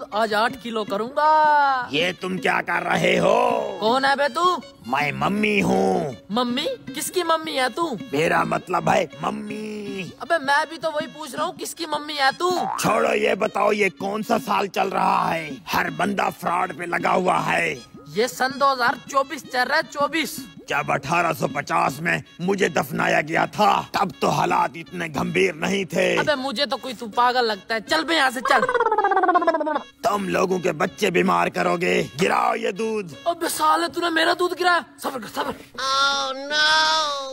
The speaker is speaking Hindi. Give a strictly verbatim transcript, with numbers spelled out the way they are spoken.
दूध आज आठ किलो करूँगा। ये तुम क्या कर रहे हो? कौन है बे तू? मैं मम्मी हूँ। मम्मी? किसकी मम्मी है तू? मेरा मतलब है मम्मी। अबे मैं भी तो वही पूछ रहा हूँ, किसकी मम्मी है तू? छोड़ो, ये बताओ ये कौन सा साल चल रहा है? हर बंदा फ्रॉड पे लगा हुआ है। ये सन दो हज़ार चौबीस चल रहा है, चौबीस। जब अठारह सौ पचास में मुझे दफनाया गया था तब तो हालात इतने गंभीर नहीं थे। अबे मुझे तो कोई तू पागल लगता है, चल बे यहाँ से चल। तुम लोगों के बच्चे बीमार करोगे, गिराओ ये दूध। अबे साले तूने मेरा दूध गिराया, सब्र कर सब्र। Oh, no!